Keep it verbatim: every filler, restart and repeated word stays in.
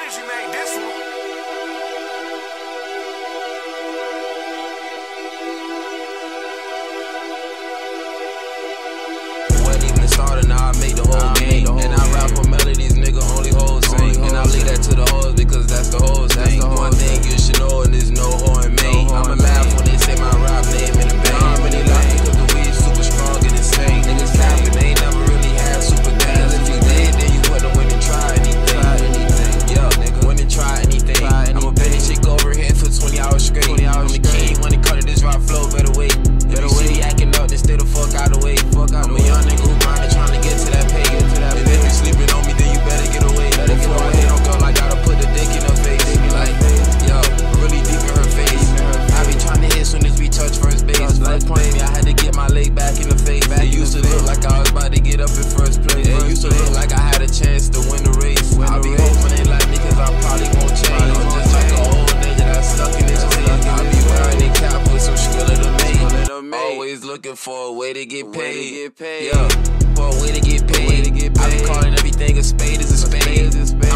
Enrgy made this one. Wasn't even the starter, now I made the whole game. And I rap for melodies, nigga, only hoes sing. And I leave that to the hoes because that's the hoes thing. One thing you should know, and there's no hoe in Maine. I'ma laugh when they say my rap name in the vein. I'm really laughing cause the weed's super strong and insane. Niggas capping, they ain't never really had super things. If you did, then you wouldn't win and try anything. Yeah, nigga, win and try anything. I'ma bend this chick over here for twenty hours straight. I'm the king when it comes to this rap flow, better wait. Better wait, he acting up, then stay the fuck out of the way. I'm a young nigga who minded trying to get to that pay. And if you sleeping on me, then you better get away. Before I hit on girl, I gotta put the dick in her face. Like, yo, really deep in her face. I be trying to hit soon as we touch first base. Like, point me, I had to get my leg back in the face. It used to look like I was about to get up in first place. It used to look like I had a chance to win the race. I be hoping they like me cause I probably won't change. I'm just like an old nigga that's stuck in his ways. I be wearing a cap with some skillet of Maine. Always looking for a way to get paid. Yeah, for a way to get paid. I be calling everything a spade is a spade.